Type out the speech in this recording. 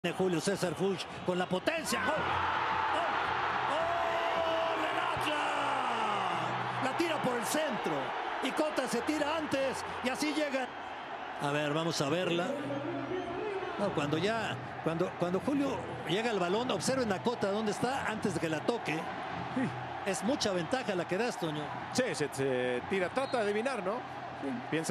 De Julio César Fuchs con la potencia. ¡Gol! ¡Gol! ¡El Atlas! La tira por el centro. Y Cota se tira antes. Y así llega. A ver, vamos a verla. No, cuando Julio llega al balón, observen a Cota dónde está antes de que la toque. Es mucha ventaja la que das, Toño. Sí, se tira, trata de adivinar, ¿no? Piensa